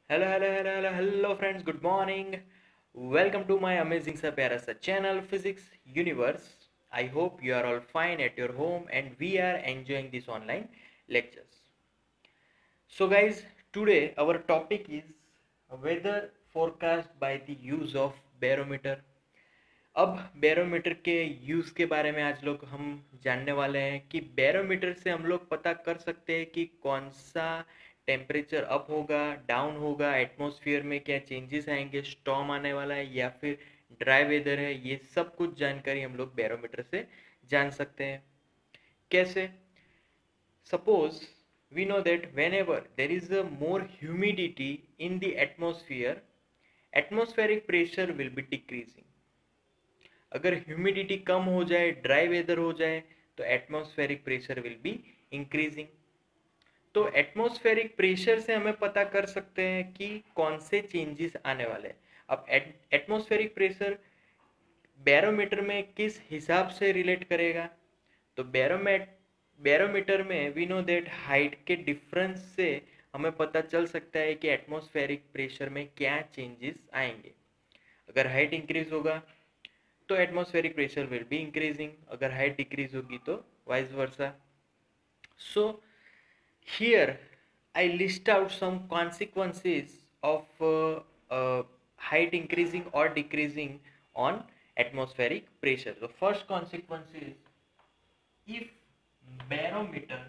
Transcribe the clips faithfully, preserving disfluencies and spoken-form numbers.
Hello hello hello hello hello friends, good morning. Welcome to my amazing सा प्यारा सा channel physics universe. I hope you are all fine at your home and we are enjoying this online lectures. So guys, today our topic is weather forecast by the use of barometer. अब barometer के use के बारे में आज लोग हम जानने वाले हैं कि बैरोमीटर से हम लोग पता कर सकते हैं कि कौन सा टेम्परेचर अप होगा, डाउन होगा, एटमॉस्फेयर में क्या चेंजेस आएंगे, स्टॉर्म आने वाला है या फिर ड्राई वेदर है। ये सब कुछ जानकारी हम लोग बैरोमीटर से जान सकते हैं। कैसे? Suppose we know that whenever there is a more humidity in the atmosphere, atmospheric pressure will be decreasing. अगर ह्यूमिडिटी कम हो जाए, ड्राई वेदर हो जाए, तो atmospheric pressure will be increasing. तो एटमॉस्फेरिक प्रेशर से हमें पता कर सकते हैं कि कौन से चेंजेस आने वाले हैं। अब एटमॉस्फेरिक प्रेशर बैरोमीटर में किस हिसाब से रिलेट करेगा? तो बैरोमेट बैरोमीटर में वी नो दैट हाइट के डिफरेंस से हमें पता चल सकता है कि एटमॉस्फेरिक प्रेशर में क्या चेंजेस आएंगे। अगर हाइट इंक्रीज होगा तो atmospheric pressure will be increasing, अगर हाइट डिक्रीज होगी तो vice versa. So here I list out some consequences of uh, uh, height increasing or decreasing on atmospheric pressure. The first consequence is if barometer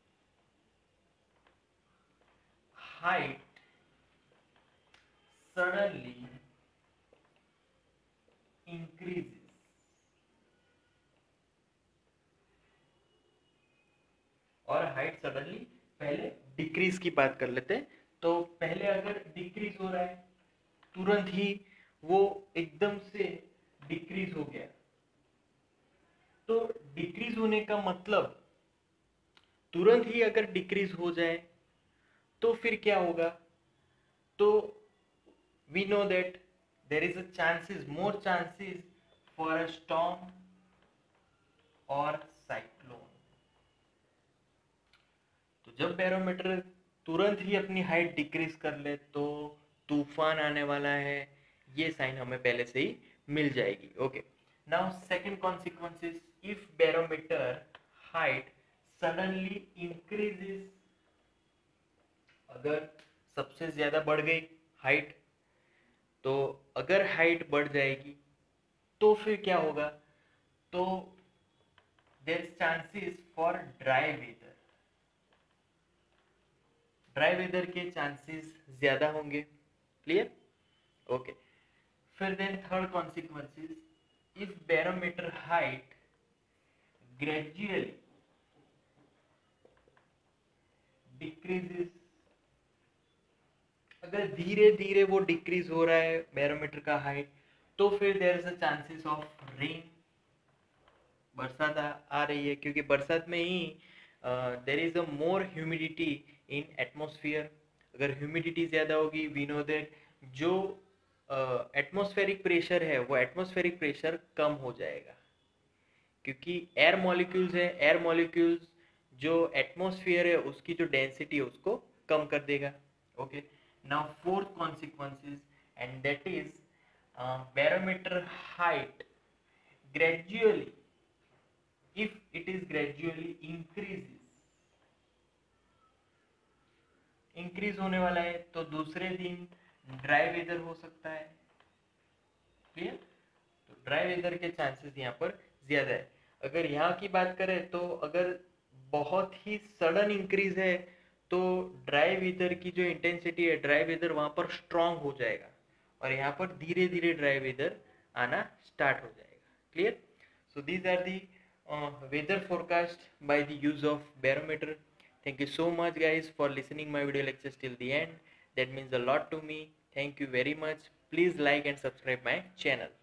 height suddenly increases, और height suddenly, पहले decrease की बात कर लेते हैं। तो पहले अगर डिक्रीज हो रहा है, तुरंत ही वो एकदम से डिक्रीज हो गया, तो डिक्रीज होने का मतलब तुरंत ही अगर डिक्रीज हो जाए तो फिर क्या होगा? तो we know that there is a chances, more chances for a storm और साइक्लोन। तो जब बैरोमीटर तुरंत ही अपनी हाइट डिक्रीज कर ले तो तूफान आने वाला है, ये साइन हमें पहले से ही मिल जाएगी। Okay, now second consequences, if barometer height suddenly increases, अगर सबसे ज्यादा बढ़ गई हाइट, तो अगर हाइट बढ़ जाएगी तो फिर क्या होगा? तो there is chances for dry weather, dry weather के चांसेस ज्यादा होंगे। क्लियर? ओके, फिर then third consequences, if barometer height gradually decreases, अगर धीरे धीरे वो डिक्रीज हो रहा है बैरोमीटर का हाइट, तो फिर there is a chances of rain, बरसात आ, आ रही है, क्योंकि बरसात में ही there is a more humidity in atmosphere. अगर ह्यूमिडिटी ज़्यादा होगी, वी नो दैट जो एटमॉस्फेरिक uh, प्रेशर है वो एटमॉस्फेरिक प्रेशर कम हो जाएगा, क्योंकि एयर मॉलिक्यूल्स है, एयर मॉलिक्यूल्स जो एटमॉस्फेयर है उसकी जो डेंसिटी है उसको कम कर देगा। Okay, now fourth consequences, and that is barometer height gradually, if it is gradually increases, increase होने वाला है तो दूसरे दिन ड्राई वेदर हो सकता है। क्लियर? तो ड्राई वेदर के चांसेस यहाँ पर ज्यादा है। अगर यहाँ की बात करें तो अगर बहुत ही सडन इंक्रीज है तो ड्राई वेदर की जो इंटेंसिटी है, ड्राई वेदर वहां पर स्ट्रांग हो जाएगा और यहाँ पर धीरे धीरे ड्राई वेदर आना स्टार्ट हो जाएगा। Clear? So these are the uh, weather forecast by the use of barometer. Thank you so much guys for listening my video lectures till the end. That means a lot to me. Thank you very much. Please like and subscribe my channel.